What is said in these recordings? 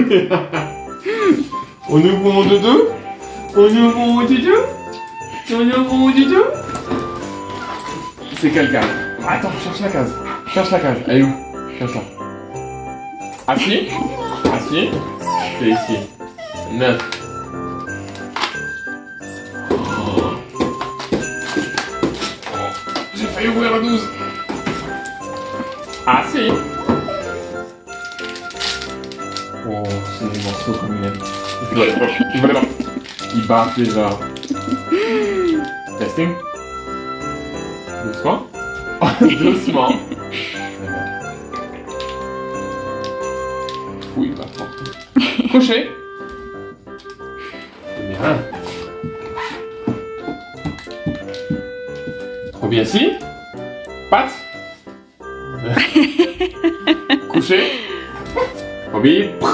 On ouvre mon dodo. On ouvre mon dodo. On ouvre mon dodo. C'est quelle case? Attends, cherche la case. Cherche la case. Elle est où? Cherche là. Assis. Assis. C'est ici. 9. J'ai failli ouvrir la 12. Assis. Oh, c'est des morceaux comme il aime. Il va il bat déjà. Testing. Doucement. Doucement. Oui, pas fort. Couché. Bien. Trop bien ici. Patte. Couché. Roby.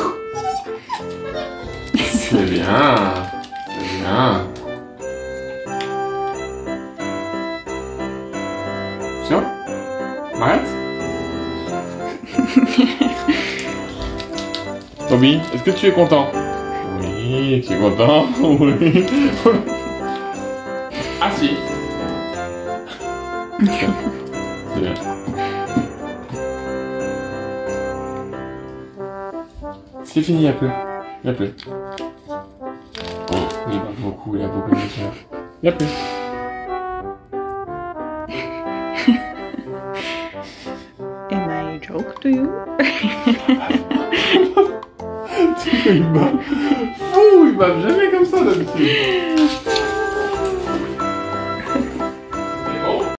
C'est bien. C'est bien. Sûr? Arrête. Roby, est-ce que tu es content? Oui, tu es content? Oui. Assis. C'est bien. C'est fini, il y a peu. Il y a peu. Oh, il va beaucoup, il a beaucoup de matière. Il y a plus. Am I a joke to you? Il bat. Fou, il bat jamais comme ça d'habitude.